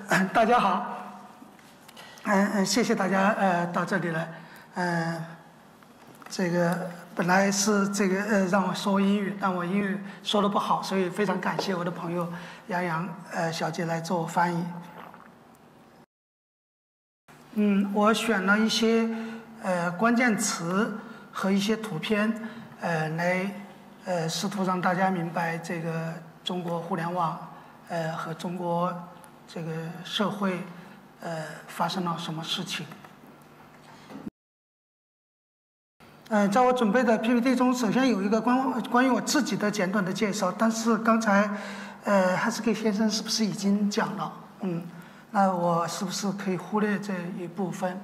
大家好，谢谢大家到这里来，这个本来是这个让我说英语，但我英语说的不好，所以非常感谢我的朋友杨洋小姐来做翻译。我选了一些关键词和一些图片来试图让大家明白这个中国互联网和中国这个社会发生了什么事情。在我准备的 PPT 中，首先有一个关于我自己的简短的介绍，但是刚才Husky 先生是不是已经讲了？那我是不是可以忽略这一部分？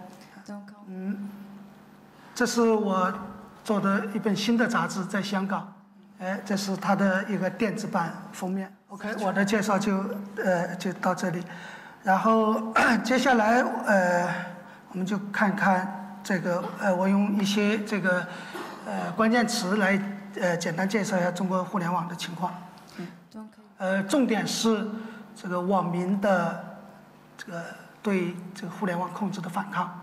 这是我做的一本新的杂志，在香港。这是它的一个电子版封面。OK， 我的介绍就到这里，然后接下来我们就看看这个我用一些这个关键词来简单介绍一下中国互联网的情况。重点是这个网民的这个对这个互联网控制的反抗。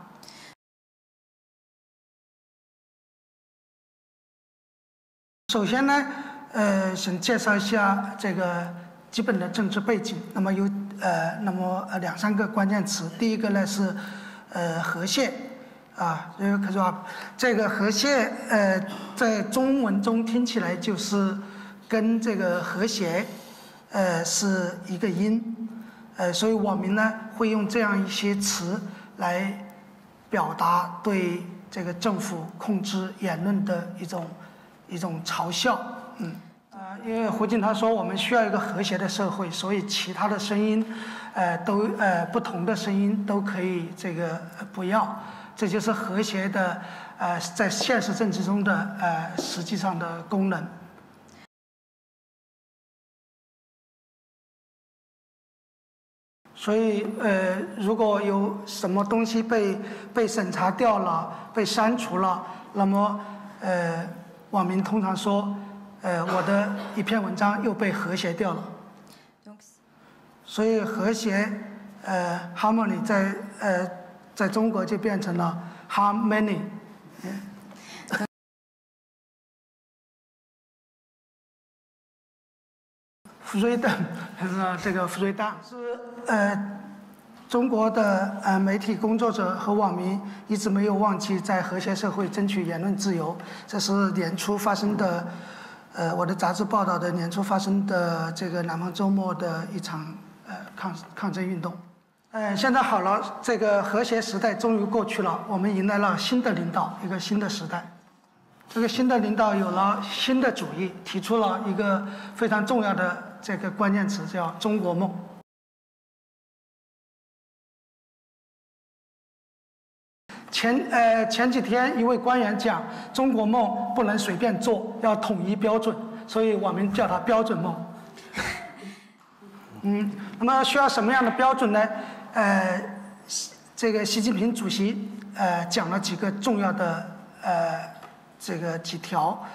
首先呢，想介绍一下这个基本的政治背景。那么有两三个关键词。第一个呢是和谐啊，可以说这个和谐在中文中听起来就是跟这个和谐是一个音，所以网民呢会用这样一些词来表达对这个政府控制言论的一种嘲笑。因为胡锦涛说我们需要一个和谐的社会，所以其他的声音不同的声音都可以这个不要，这就是和谐的在现实政治中的实际上的功能。所以如果有什么东西被审查掉了、被删除了，那么网民通常说我的一篇文章又被和谐掉了。所以和谐harmony 在中国就变成了 harmony。福瑞蛋，这个福瑞蛋是中国的媒体工作者和网民一直没有忘记在和谐社会争取言论自由。这是年初发生的，我的杂志报道的年初发生的这个南方周末的一场抗争运动。现在好了，这个和谐时代终于过去了，我们迎来了新的领导，一个新的时代。这个新的领导有了新的主义，提出了一个非常重要的这个关键词，叫中国梦。前几天一位官员讲，中国梦不能随便做，要统一标准，所以网民叫它标准梦。那么需要什么样的标准呢？这个习近平主席讲了几个重要的这个几条，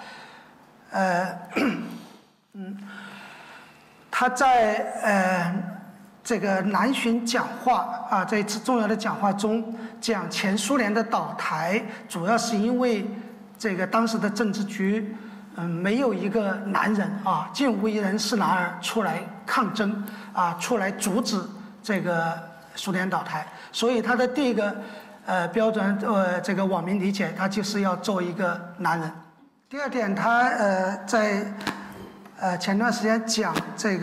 他在这个南巡讲话这一次重要的讲话中讲前苏联的倒台，主要是因为这个当时的政治局没有一个男人竟无一人是男儿出来抗争出来阻止这个苏联倒台，所以他的第一个标准这个网民理解，他就是要做一个男人。第二点，他在前段时间讲这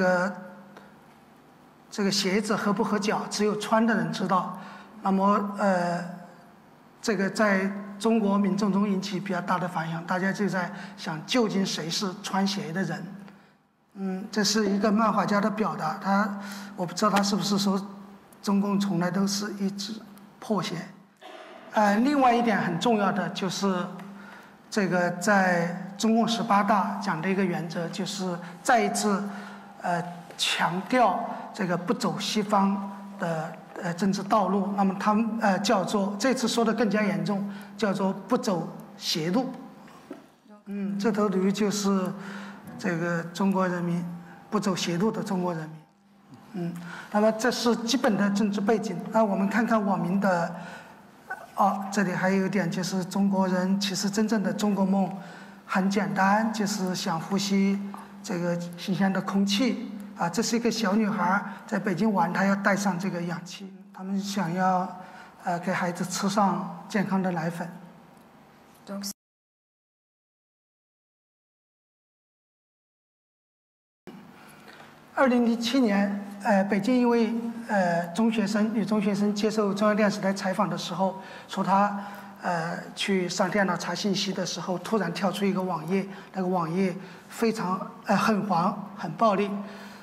个鞋子合不合脚，只有穿的人知道。那么这个在中国民众中引起比较大的反响，大家就在想，究竟谁是穿鞋的人？这是一个漫画家的表达，我不知道他是不是说中共从来都是一只破鞋。另外一点很重要的就是这个在中共18大讲的一个原则，就是再一次强调这个不走西方的政治道路。那么他们叫做这次说的更加严重，叫做不走邪路。这头驴就是这个中国人民不走邪路的中国人民。 那么这是基本的政治背景。那我们看看网民的，这里还有一点就是中国人其实真正的中国梦很简单，就是想呼吸这个新鲜的空气啊。这是一个小女孩在北京玩，她要带上这个氧气，他们想要给孩子吃上健康的奶粉。2007年，北京一位女中学生接受中央电视台采访的时候，说她去上电脑查信息的时候，突然跳出一个网页，那个网页非常很黄很暴力。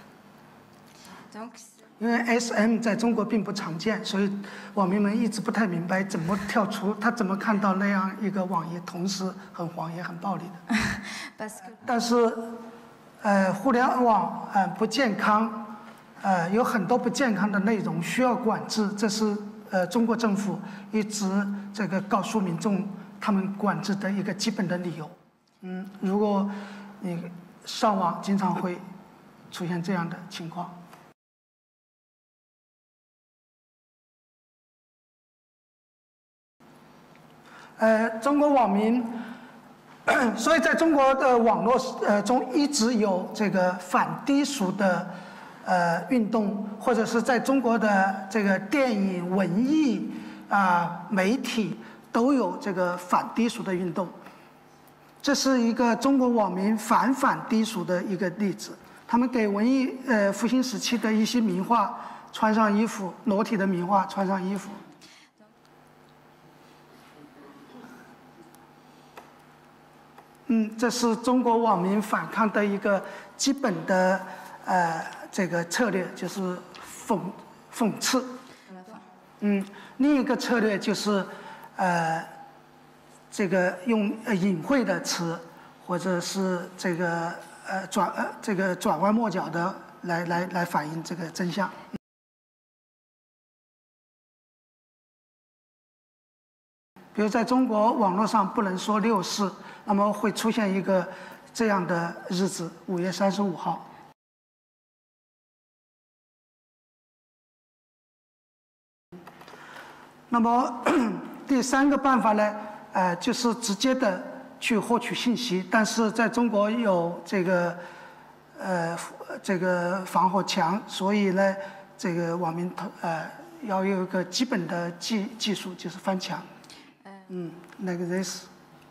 因为 SM 在中国并不常见，所以网民们一直不太明白怎么跳出，他怎么看到那样一个网页，同时很黄也很暴力的。但是。互联网不健康，有很多不健康的内容需要管制，这是中国政府一直这个告诉民众他们管制的一个基本的理由。如果你上网经常会出现这样的情况。中国网民。所以，在中国的网络中一直有这个反低俗的运动，或者是在中国的这个电影、文艺媒体都有这个反低俗的运动。这是一个中国网民反低俗的一个例子。他们给文艺复兴时期的一些名画穿上衣服，裸体的名画穿上衣服。这是中国网民反抗的一个基本的这个策略，就是讽刺。另一个策略就是这个用隐晦的词，或者是这个转弯抹角的来反映这个真相。比如在中国网络上不能说六四，那么会出现一个这样的日子，5月35号。那么第三个办法呢，就是直接的去获取信息，但是在中国有这个防火墙，所以呢，这个网民要有一个基本的技术，就是翻墙。like this。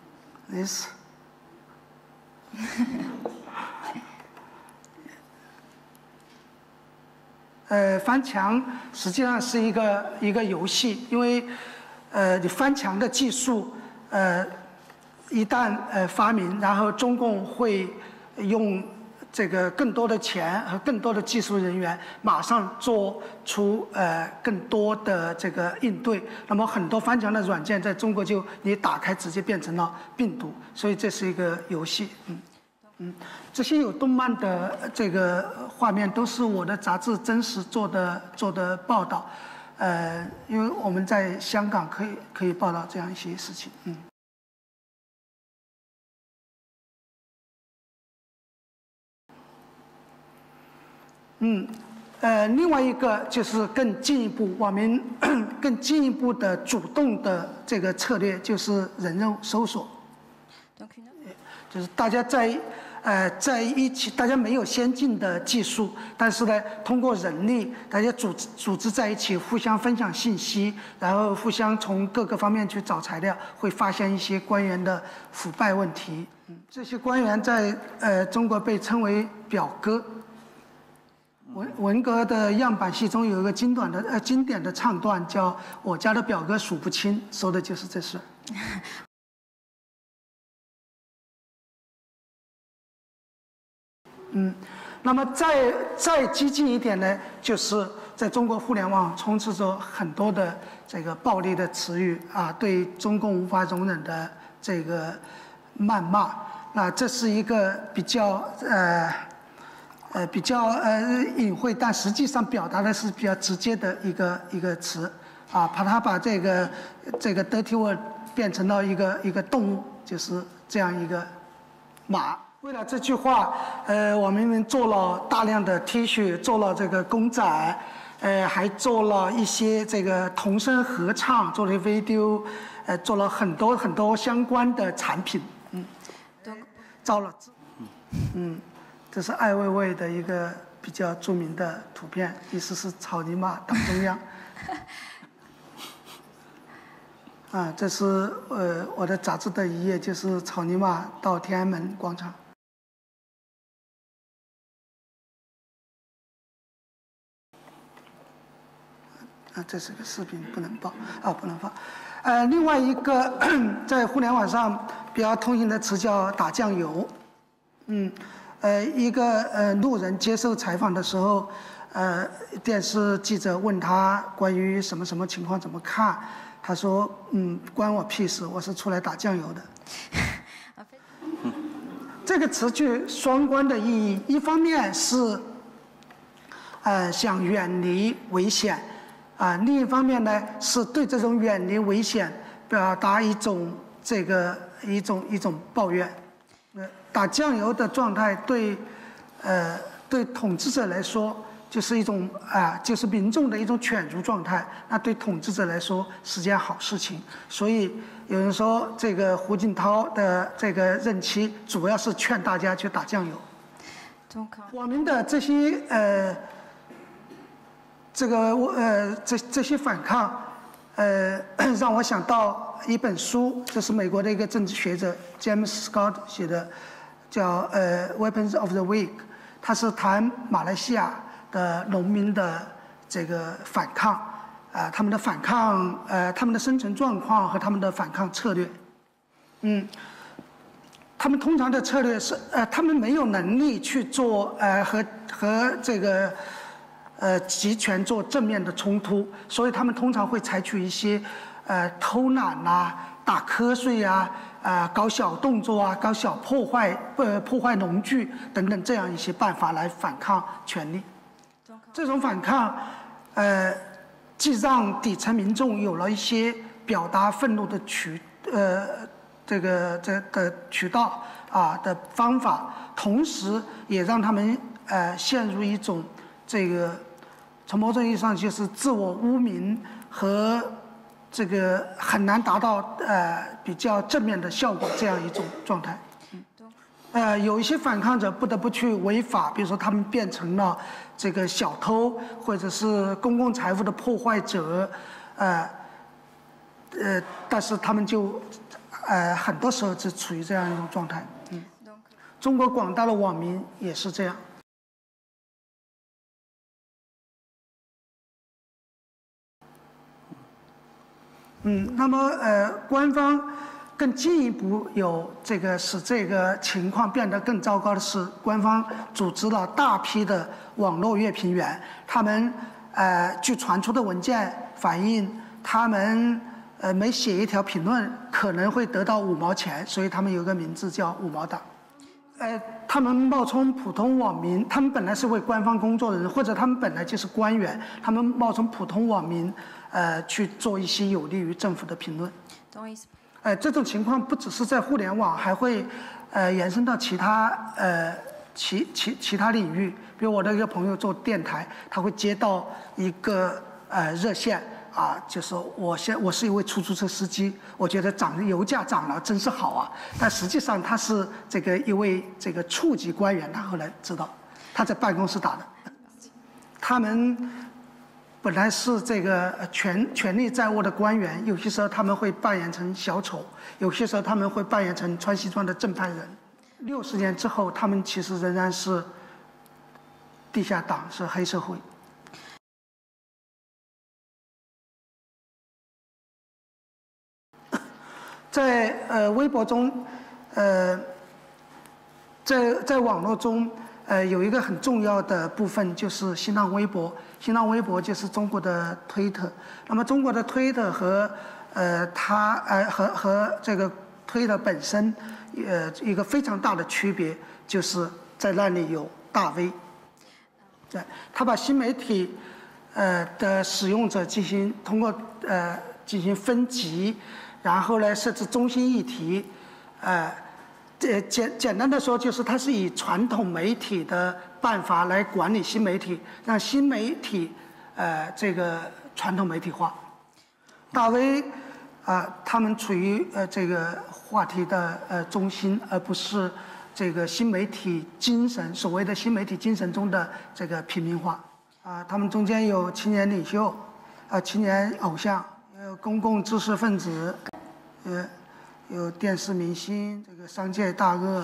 翻墙实际上是一个游戏，因为你翻墙的技术一旦发明，然后中共会用这个更多的钱和更多的技术人员，马上做出更多的这个应对。那么很多翻墙的软件在中国就你打开直接变成了病毒，所以这是一个游戏。这些有动漫的这个画面都是我的杂志真实做的报道，因为我们在香港可以报道这样一些事情。另外一个就是更进一步，网民更进一步的主动的这个策略，就是人肉搜索。就是大家在一起，大家没有先进的技术，但是呢，通过人力，大家组织在一起，互相分享信息，然后互相从各个方面去找材料，会发现一些官员的腐败问题。这些官员在中国被称为表哥。文革的样板戏中有一个经典的唱段，叫“我家的表哥数不清”，说的就是这事。那么再激进一点呢，就是在中国互联网充斥着很多的这个暴力的词语对中共无法容忍的这个谩骂。那这是一个比较隐晦，但实际上表达的是比较直接的一个词他把这个 dirty word 变成了一个动物，就是这样一个马。 为了这句话，我们做了大量的 T 恤，做了这个公仔，还做了一些这个童声合唱，做了 video，做了很多很多相关的产品，造了字，这是艾未未的一个比较著名的图片，意思是草泥马党中央。这是我的杂志的一页，就是草泥马到天安门广场。这是个视频，不能报不能放。另外一个在互联网上比较通行的词叫打酱油。一个路人接受采访的时候，电视记者问他关于什么什么情况怎么看，他说关我屁事，我是出来打酱油的。这个词具双关的意义，一方面是想远离危险。另一方面呢，是对这种远离危险表达一种抱怨。打酱油的状态对统治者来说就是一种就是民众的一种犬儒状态，那对统治者来说是件好事情。所以有人说，这个胡锦涛的这个任期主要是劝大家去打酱油。我们的这些这些反抗，让我想到一本书，这是美国的一个政治学者 James Scott 写的，叫Weapons of the Weak， 他是谈马来西亚的农民的这个反抗，他们的反抗，他们的生存状况和他们的反抗策略。他们通常的策略是，他们没有能力去做和这个集权做正面的冲突，所以他们通常会采取一些偷懒打瞌睡搞小动作搞小破坏农具等等这样一些办法来反抗权力。这种反抗既让底层民众有了一些表达愤怒的渠道的方法，同时也让他们陷入一种从某种意义上就是自我污名和这个很难达到比较正面的效果这样一种状态。有一些反抗者不得不去违法，比如说他们变成了这个小偷或者是公共财富的破坏者，但是他们就很多时候是处于这样一种状态。中国广大的网民也是这样。那么官方更进一步有使这个情况变得更糟糕的是，官方组织了大批的网络乐评员，他们据传出的文件反映，他们每写一条评论可能会得到5毛钱，所以他们有个名字叫5毛党。他们冒充普通网民，他们本来是为官方工作的人，或者他们本来就是官员，他们冒充普通网民，去做一些有利于政府的评论。 懂我意思？ 这种情况不只是在互联网，还会延伸到其他其他领域。比如我的一个朋友做电台，他会接到一个热线。就是我是一位出租车司机，我觉得油价涨了真是好啊，但实际上他是一位处级官员，他后来知道他在办公室打的。他们本来是权力在握的官员，有些时候他们会扮演成小丑，有些时候他们会扮演成穿西装的正派人。60年之后，他们其实仍然是地下党，是黑社会。在微博中，在网络中，有一个很重要的部分就是新浪微博。新浪微博就是中国的推特。那么中国的推特和这个推特本身，一个非常大的区别就是在那里有大 V。对，他把新媒体的使用者通过进行分级。然后呢，设置中心议题， 简单的说，就是它是以传统媒体的办法来管理新媒体，让新媒体这个传统媒体化。大 V 他们处于这个话题的中心，而不是这个新媒体精神所谓的新媒体精神中的这个平民化。他们中间有青年领袖，青年偶像，有公共知识分子，有电视明星，这个商界大鳄。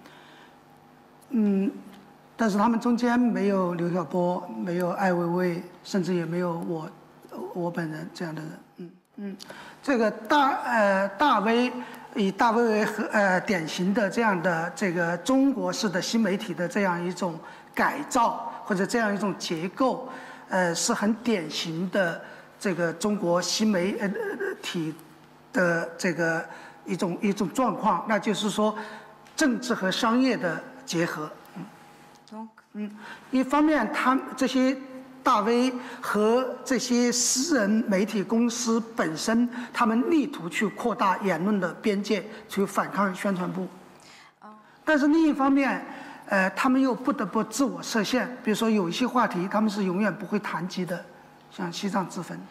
但是他们中间没有刘晓波，没有艾薇薇，甚至也没有我本人这样的人。这个大 V 以大 V 为典型的这样的这个中国式的新媒体的这样一种改造或者这样一种结构，是很典型的这个中国新媒体的这个一种状况，那就是说政治和商业的结合。一方面他们这些大 V 和这些私人媒体公司本身，他们力图去扩大言论的边界，去反抗宣传部。但是另一方面，他们又不得不自我设限，比如说有一些话题他们是永远不会谈及的，像西藏之分。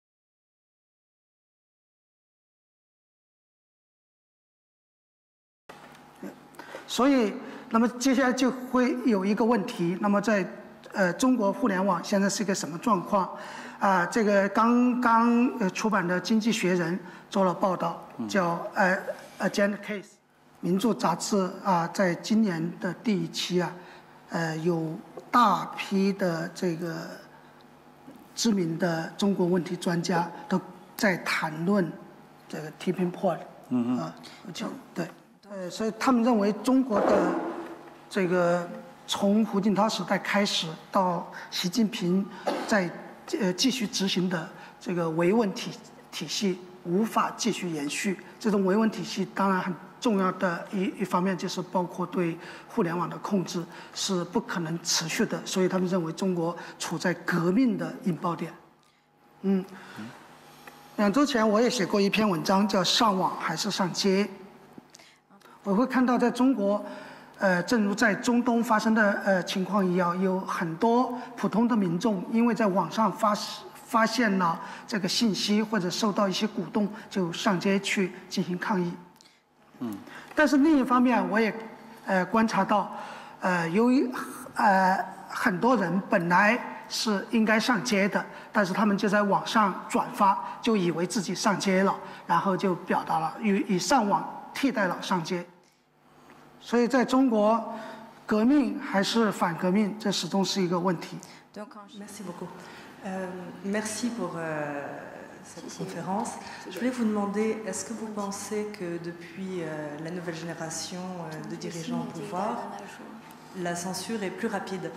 所以，那么接下来就会有一个问题，那么在中国互联网现在是一个什么状况？这个刚刚出版的《经济学人》做了报道，叫Agenda Case， 名著杂志在今年的第一期有大批的这个知名的中国问题专家都在谈论这个 Tipping Point， 对。所以他们认为中国的这个从胡锦涛时代开始到习近平在继续执行的这个维稳体系无法继续延续。这种维稳体系当然很重要的一方面就是包括对互联网的控制是不可能持续的，所以他们认为中国处在革命的引爆点。2周前我也写过一篇文章，叫《上网还是上街》。我会看到，在中国，正如在中东发生的情况一样，有很多普通的民众因为在网上发现了这个信息或者受到一些鼓动，就上街去进行抗议。但是另一方面，我也观察到，由于很多人本来是应该上街的，但是他们就在网上转发，就以为自己上街了，然后就表达了以上网替代了上街。所以在中国，革命还是反革命，这始终是一个问题。 Merci beaucoup. Merci pour cette conférence. Je voulais vous demander, est-ce que vous pensez que depuis la nouvelle génération de dirigeants au pouvoir, la censure est plus rapide?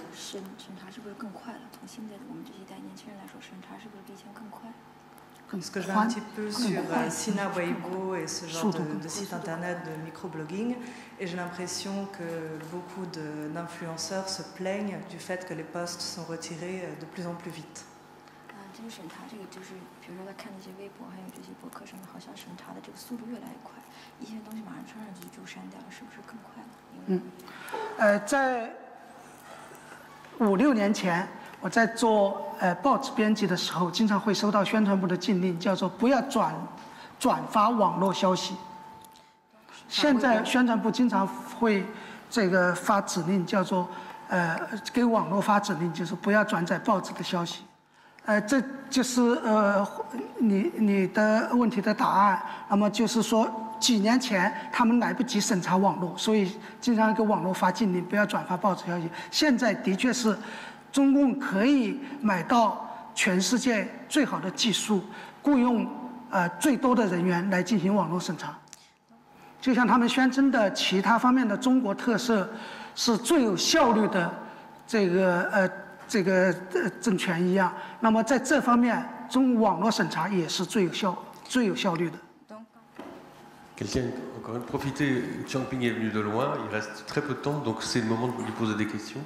Parce que je vais un petit peu sur Sina Weibo et ce genre de site internet de microblogging, et j'ai l'impression que beaucoup d'influenceurs se plaignent du fait que les posts sont retirés de plus en plus vite. 这个审查，这个就是，比如说他看那些微博，还有这些博客上面，好像审查的这个速度越来越快，一些东西马上传上去就删掉了，是不是更快了？ 在5、6年前，我在做报纸编辑的时候，经常会收到宣传部的禁令，叫做不要转发网络消息。现在宣传部经常会这个发指令，叫做给网络发指令，就是不要转载报纸的消息。这就是你的问题的答案。那么就是说，几年前他们来不及审查网络，所以经常给网络发禁令，不要转发报纸消息。现在的确是，中共可以买到全世界最好的技术，雇佣最多的人员来进行网络审查。就像他们宣称的其他方面的中国特色，是最有效率的这个政权一样，那么在这方面，网络审查也是最有效率的。 Quelqu'un, encore une, profitez, Chiang Ping est venu de loin, il reste très peu de temps, donc c'est le moment de lui poser des questions.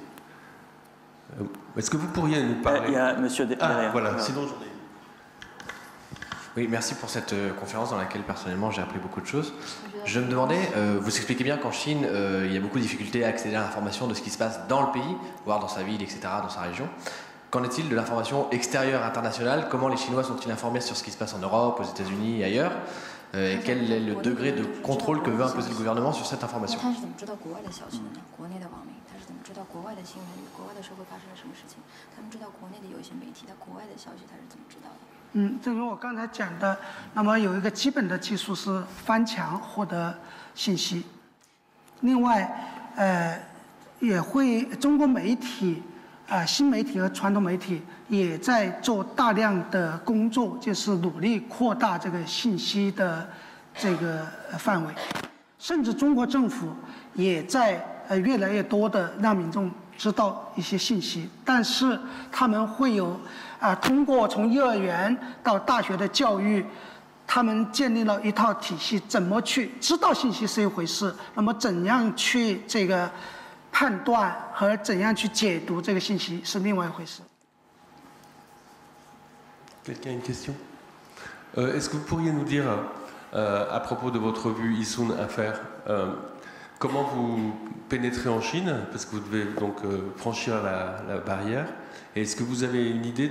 Est-ce que vous pourriez nous parler? Il y a monsieur derrière. Voilà, sinon j'en ai. Oui, merci pour cette conférence dans laquelle personnellement j'ai appris beaucoup de choses. Je me demandais, vous expliquez bien qu'en Chine, il y a beaucoup de difficultés à accéder à l'information de ce qui se passe dans le pays, voire dans sa ville, etc., dans sa région. Qu'en est-il de l'information extérieure internationale? Comment les Chinois sont-ils informés sur ce qui se passe en Europe, aux États-Unis et ailleurs? Et quel est le degré de contrôle que veut imposer le gouvernement sur cette information? 正如我刚才讲的，那么有一个基本的技术是翻墙获得信息。另外，也会中国媒体新媒体和传统媒体也在做大量的工作，就是努力扩大这个信息的这个范围，甚至中国政府也在越来越多的让民众知道一些信息，但是他们会有通过从幼儿园到大学的教育，他们建立了一套体系，怎么去知道信息是一回事，那么怎样去这个判断和怎样去解读这个信息是另外一回事。 Quelqu'un a une question? Est-ce que vous pourriez nous dire, à propos de votre revue Isun Affaires, comment vous pénétrez en Chine, parce que vous devez donc franchir la barrière, et est-ce que vous avez une idée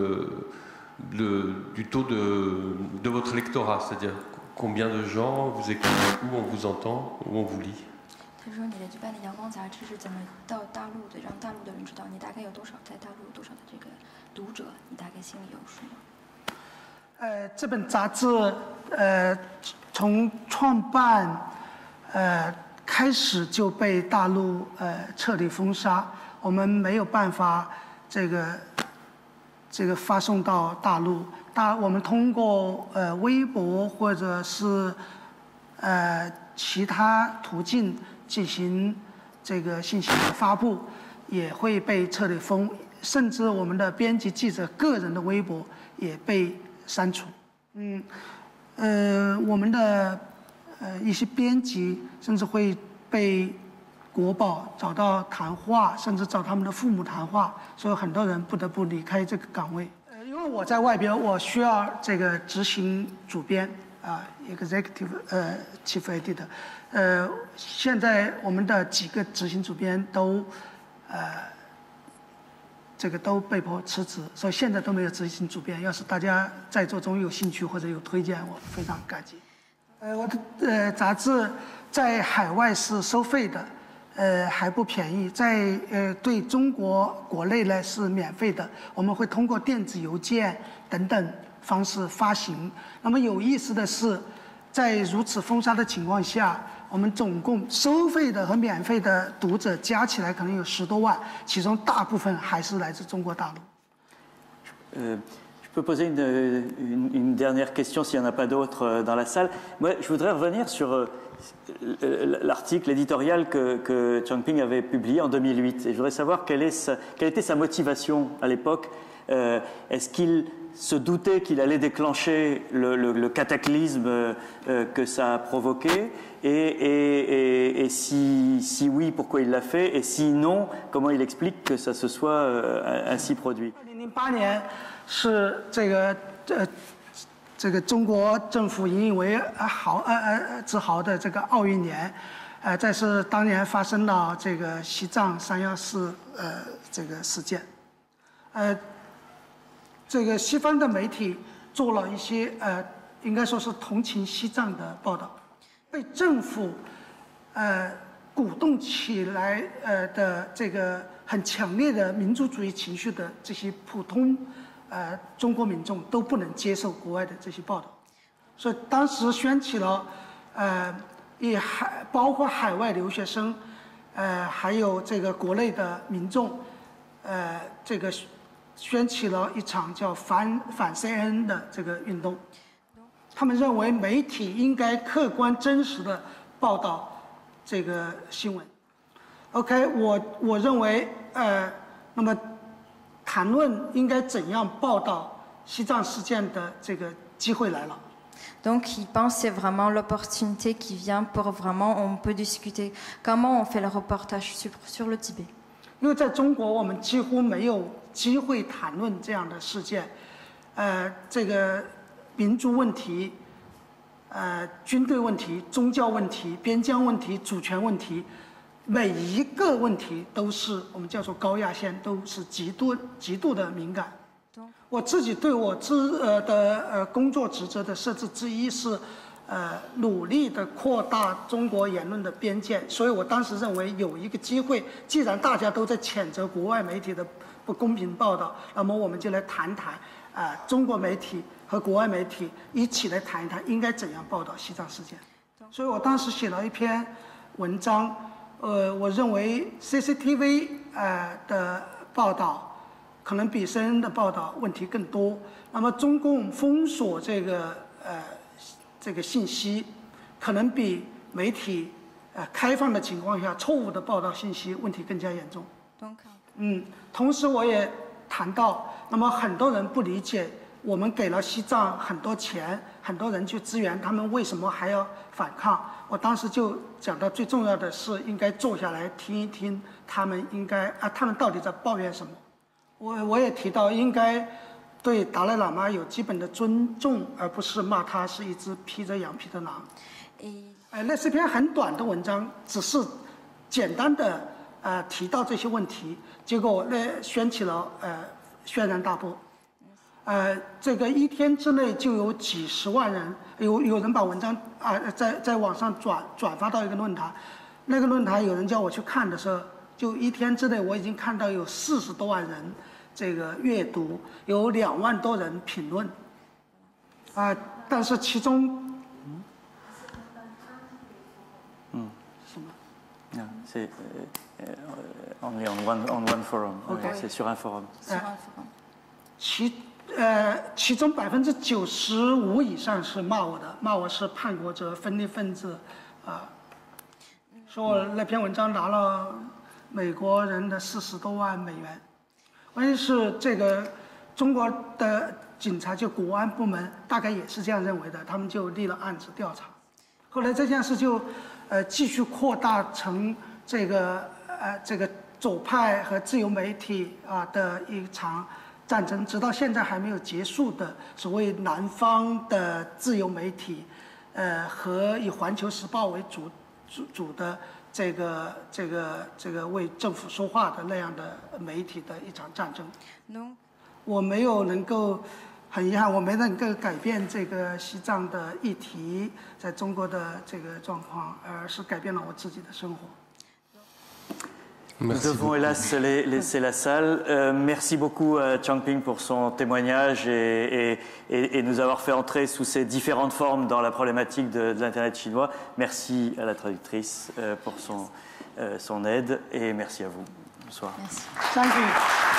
du taux de votre lectorat, c'est-à-dire combien de gens vous écoutent, où on vous entend, où on vous lit? 他说：“你的这办的阳光杂志是怎么到大陆的，让大陆的人知道？你大概有多少在大陆有多少的这个读者？你大概心里有数吗？” 这本杂志从创办开始就被大陆彻底封杀，我们没有办法这个发送到大陆。我们通过微博或者是其他途径进行这个信息的发布，也会被彻底封，甚至我们的编辑记者个人的微博也被删除。我们的一些编辑甚至会被国保找到谈话，甚至找他们的父母谈话，所以很多人不得不离开这个岗位。因为我在外边，我需要这个执行主编executive chief editor。现在我们的几个执行主编都都被迫辞职，所以现在都没有执行主编。要是大家在座中有兴趣或者有推荐，我非常感激。我的杂志在海外是收费的，还不便宜。在对中国国内呢是免费的，我们会通过电子邮件等等方式发行。那么有意思的是，在如此封杀的情况下，我们总共收费的和免费的读者加起来可能有10多万，其中大部分还是来自中国大陆。 Je peux poser une dernière question s'il n'y en a pas d'autres dans la salle. Moi, je voudrais revenir sur l'article éditorial que Changping avait publié en 2008. Et je voudrais savoir quelle était sa motivation à l'époque. Est-ce qu'il se doutait qu'il allait déclencher le cataclysme que ça a provoqué et si oui, pourquoi il l'a fait? Et si non, comment il explique que ça se soit ainsi produit? 2008年是这个中国政府引以为自豪的这个奥运年，这是当年发生了这个西藏314这个事件，这个西方的媒体做了一些应该说是同情西藏的报道，被政府鼓动起来的这个很强烈的民族主义情绪的这些普通中国民众都不能接受国外的这些报道，所以当时掀起了也包括海外留学生，还有这个国内的民众，这个掀起了一场叫反 CNN 的这个运动。他们认为媒体应该客观真实的报道这个新闻。OK， 我认为那么谈论应该怎样报道西藏事件的这个机会来了。 Donc, il pense c'est vraiment l'opportunité qui vient pour vraiment, on peut discuter comment on fait le reportage sur le Tibet. 因为在中国，我们几乎没有机会谈论这样的事件，这个民族问题、军队问题、宗教问题、边疆问题、主权问题，每一个问题都是我们叫做高压线，都是极度的敏感。我自己对我工作职责的设置之一是，努力的扩大中国言论的边界。所以我当时认为有一个机会，既然大家都在谴责国外媒体的不公平报道，那么我们就来谈谈，中国媒体和国外媒体一起来谈一谈应该怎样报道西藏事件。所以我当时写了一篇文章，我认为 CCTV 的报道可能比 CNN 的报道问题更多。那么中共封锁这个信息，可能比媒体开放的情况下错误的报道信息问题更加严重。同时我也谈到，那么很多人不理解，我们给了西藏很多钱，很多人去支援，他们为什么还要反抗？我当时就讲到，最重要的是应该坐下来听一听，他们到底在抱怨什么。我也提到，应该对达赖喇嘛有基本的尊重，而不是骂他是一只披着羊皮的狼。那是篇很短的文章，只是简单的提到这些问题，结果掀起了轩然大波。这个1天之内就有几十万人，有人把文章在网上转发到一个论坛，那个论坛有人叫我去看的时候，就1天之内我已经看到有40多万人这个阅读，有2万多人评论，但是其中什么 ？Non, c'est only on one forum. C'est sur un forum. 其中95%以上是骂我的，骂我是叛国者、分裂分子，说我那篇文章拿了美国人的40多万美元。关键是这个中国的警察，就国安部门大概也是这样认为的，他们就立了案子调查。后来这件事就继续扩大成这个左派和自由媒体的一场战争，直到现在还没有结束的所谓南方的自由媒体，和以《环球时报》为主的这个为政府说话的那样的媒体的一场战争。我没有能够，很遗憾，我没能够改变这个西藏的议题在中国的这个状况，而是改变了我自己的生活。 Nous devons hélas laisser la salle. Merci beaucoup à Changping pour son témoignage et nous avoir fait entrer sous ces différentes formes dans la problématique de l'Internet chinois. Merci à la traductrice pour son aide et merci à vous. Bonsoir. Merci. Thank you.